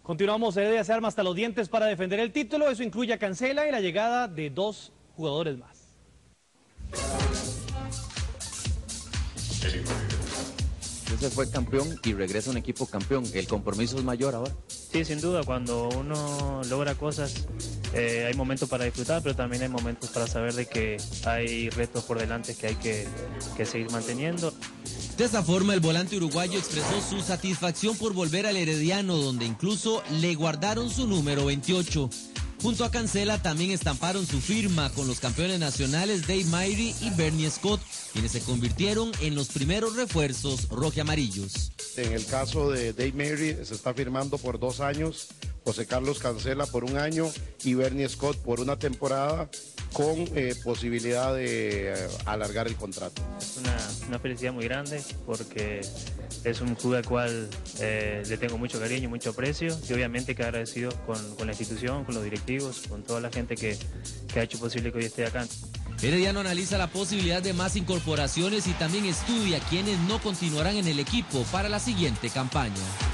Continuamos, Heredia se arma hasta los dientes para defender el título. Eso incluye a Cancela y la llegada de 2 jugadores más. Ese fue campeón y regresa un equipo campeón. El compromiso es mayor ahora. Sí, sin duda, cuando uno logra cosas, hay momentos para disfrutar, pero también hay momentos para saber de que hay retos por delante que hay que seguir manteniendo. De esta forma, el volante uruguayo expresó su satisfacción por volver al Herediano, donde incluso le guardaron su número 28. Junto a Cancela también estamparon su firma con los campeones nacionales Dave Mayri y Bernie Scott, quienes se convirtieron en los primeros refuerzos rojiamarillos. En el caso de Dave Mayri se está firmando por 2 años, José Carlos Cancela por 1 año y Bernie Scott por 1 temporada, con posibilidad de alargar el contrato. Es una felicidad muy grande porque es un club al cual le tengo mucho cariño, mucho aprecio y obviamente que agradecido con la institución, con los directivos, con toda la gente que ha hecho posible que hoy esté acá. Herediano analiza la posibilidad de más incorporaciones y también estudia quienes no continuarán en el equipo para la siguiente campaña.